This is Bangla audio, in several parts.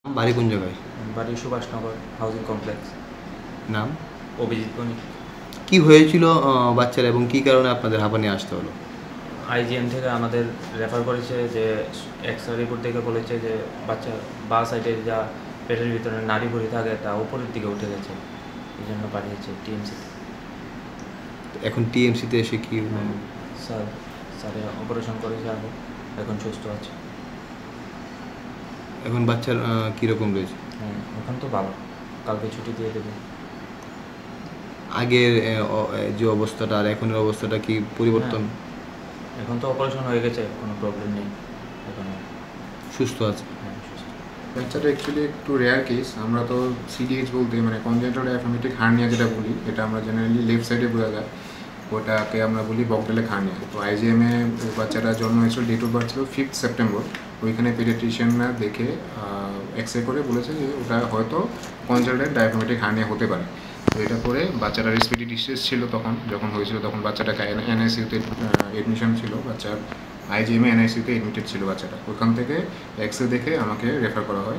বাড়ি কোন জায়গায়? বাড়ি সুভাষনগর হাউজিং কমপ্লেক্স। নাম? অভিজিৎ বণিক। কি হয়েছিল বাচ্চার এবং কি কারণে আপনাদের হাঁপানি আসতে হলো? আইজিএম থেকে আমাদের রেফার করেছে, যে এক্সরে রিপোর্ট দেখে বলেছে যে বাচ্চার বাঁ সাইডে যা পেটের ভিতরে নাড়ি ভুঁড়ি থাকে তা উপরের দিকে উঠে গেছে, এই জন্য পাঠিয়েছে টিএমসিতে। এখন টিএমসিতে এসে কি স্যারে অপারেশন করেছে আগে, এখন সুস্থ আছে। এখন বাচ্চার কীরকম রয়েছে? হ্যাঁ, এখন তো ভালো, কালকে ছুটি দিয়ে দেবে। আগের যে অবস্থাটা আর এখনের অবস্থাটা কি পরিবর্তন? এখন তো অপারেশন হয়ে গেছে, কোনো প্রবলেম নেই, এখন সুস্থ আছে। হ্যাঁ সুস্থ। বাচ্চাটা অ্যাকচুয়ালি একটু রেয়ার কেস। আমরা তো সিডিএইচ বলতে মানে কনজেন্টাল ডায়াফ্রাগমেটিক হার্নিয়া যেটা বলি, এটা আমরা জেনারেলি লেফট সাইডে বোঝা যায়, ওটাকে আমরা বলি বকডেলেক হার্নিয়া। তো আইজিএমে বাচ্চাটা জন্ম হয়েছিল, ডেট অফ বার্থ ছিল 5 সেপ্টেম্বর। ওইখানে পেডিয়াট্রিশিয়ানরা দেখে এক্সরে করে বলেছে যে ওটা হয়তো কনজেন্টাল ডায়াফ্রাগমেটিক হার্নিয়া হতে পারে। তো এটা করে বাচ্চাটা রেসপিরেটরি ডিস্ট্রেস ছিল যখন হয়েছিল, তখন বাচ্চাটাকে এনআইসিউতে এডমিশন ছিল, বাচ্চার আইজিএমে এনআইসিউতে এডমিটেড ছিল বাচ্চাটা। ওখান থেকে এক্সরে দেখে আমাকে রেফার করা হয়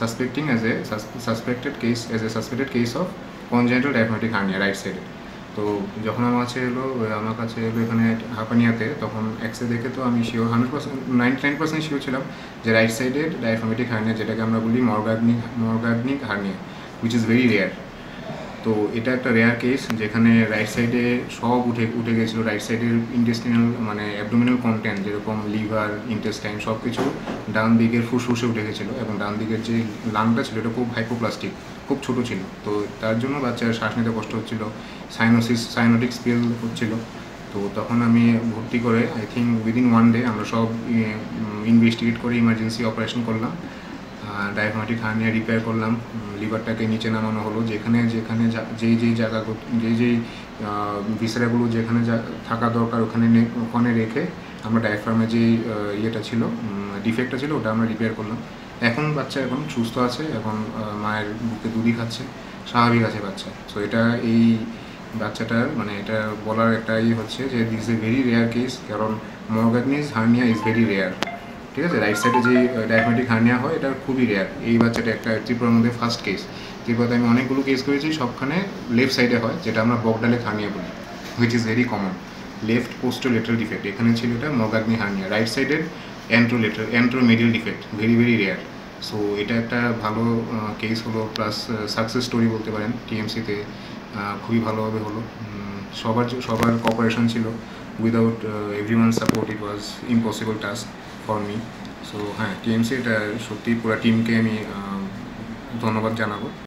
suspected case of congenital diaphragmatic hernia right সাইডে। তো যখন আমার কাছে এলো এখানে হাঁপানিয়াতে, তখন এক্সরে দেখে তো আমি শিওর 100%, 99% শিওর ছিলাম যে রাইট সাইডের ডায়াফ্রাগমেটিক হার্নিয়া, যেটাকে আমরা বলি Morgagni hernia, which is very rare. তো এটা একটা রেয়ার কেস যেখানে রাইট সাইডে সব উঠে গেছিলো। রাইট সাইডের ইন্টেস্টিনাল মানে অ্যাবডোমিনাল কন্টেন্ট যেরকম লিভার, ইন্টেস্টাইন সব কিছু ডান দিকের ফুসফুসে উঠে গেছিলো, এবং ডান দিকের যে লাংটা ছিল এটা খুব হাইপোপ্লাস্টিক, খুব ছোটো ছিল। তো তার জন্য বাচ্চার শ্বাস নিতে কষ্ট হচ্ছিলো, সাইনোটিক স্পেল হচ্ছিলো। তো তখন আমি ভর্তি করে আই থিঙ্ক উইদিন 1 ডে আমরা সব ইনভেস্টিগেট করে ইমার্জেন্সি অপারেশন করলাম, ডায়াফ্রাগমেটিক হার্নিয়া রিপেয়ার করলাম, লিভারটাকে নিচে নামানো হলো, যেখানে যেই জায়গাগুলো যেই ভিসেরাগুলো যেখানে থাকা দরকার ওখানে রেখে আমরা ডায়াফ্রামে যে ইয়েটা ছিল, ডিফেক্টটা ছিল, ওটা আমরা রিপেয়ার করলাম। এখন বাচ্চা এখন সুস্থ আছে, এখন মায়ের বুকে দুধই খাচ্ছে, স্বাভাবিক আছে বাচ্চা। সো এটা এই বাচ্চাটার মানে এটা বলার একটা হচ্ছে যে this is a very rare case, কারণ Morgagni hernia is very rare. ঠিক আছে, রাইট সাইডে যে ডায়াফ্রাগমেটিক হার্নিয়া হয় এটা খুবই রেয়ার। এই বাচ্চাটা একটা ত্রিপুরার মধ্যে ফার্স্ট কেস। ত্রিপুরাতে আমি অনেকগুলো কেস করেছি, সবখানে লেফট সাইডে হয়, যেটা আমরা বকডালেক হার্নিয়া বলি, which is very common. Left posterolateral defect, এখানে ছিল এটা মরগাগনি হার্নিয়া। রাইট সাইডের anteromedial defect, very very rare. So এটা একটা ভালো কেস হলো, প্লাস সাকসেস স্টোরি বলতে পারেন। টিএমসিতে খুবই ভালোভাবে হলো, সবার কোঅপারেশন ছিল। Without everyone support it was impossible task for me. So হ্যাঁ, টিএমসি এটা সত্যি পুরো টিমকে আমি ধন্যবাদ জানাবো।